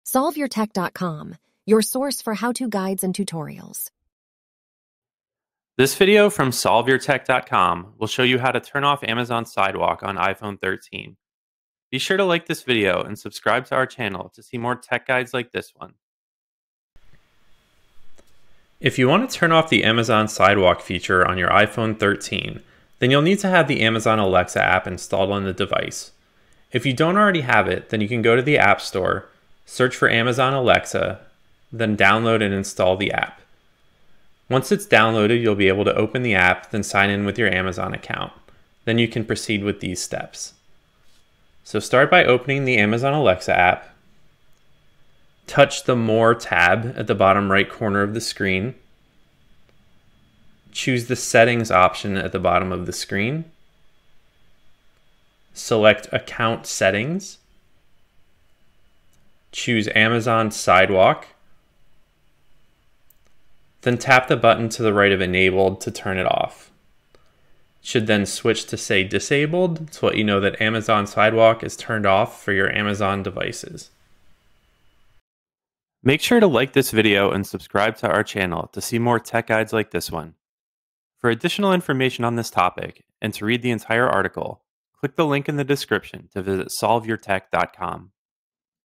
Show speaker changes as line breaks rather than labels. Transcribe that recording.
SolveYourTech.com, your source for how-to guides and tutorials.
This video from SolveYourTech.com will show you how to turn off Amazon Sidewalk on iPhone 13. Be sure to like this video and subscribe to our channel to see more tech guides like this one. If you want to turn off the Amazon Sidewalk feature on your iPhone 13, then you'll need to have the Amazon Alexa app installed on the device. If you don't already have it, then you can go to the App Store, search for Amazon Alexa, then download and install the app. Once it's downloaded, you'll be able to open the app, then sign in with your Amazon account. Then you can proceed with these steps. So start by opening the Amazon Alexa app. Touch the More tab at the bottom right corner of the screen. Choose the Settings option at the bottom of the screen. Select Account Settings. Choose Amazon Sidewalk. Then tap the button to the right of Enabled to turn it off. It should then switch to say Disabled to let you know that Amazon Sidewalk is turned off for your Amazon devices. Make sure to like this video and subscribe to our channel to see more tech guides like this one. For additional information on this topic and to read the entire article, click the link in the description to visit SolveYourTech.com.